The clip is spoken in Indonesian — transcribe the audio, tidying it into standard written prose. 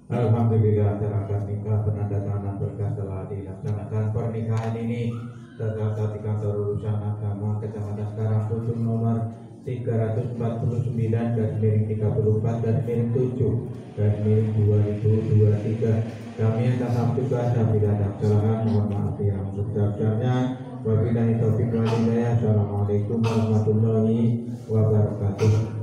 Alhamdulillah acara akad nikah penandatanganan berkas telah dilaksanakan. Pernikahan ini tercatat di kantor urusan agama Kecamatan Karangpucung nomor 349/7/2023. Kami atas nama tugas apabila ada kesalahan mohon maaf yang sebesar-besarnya. Wabillahi taufiq wal hidayah. Assalamualaikum warahmatullahi wabarakatuh.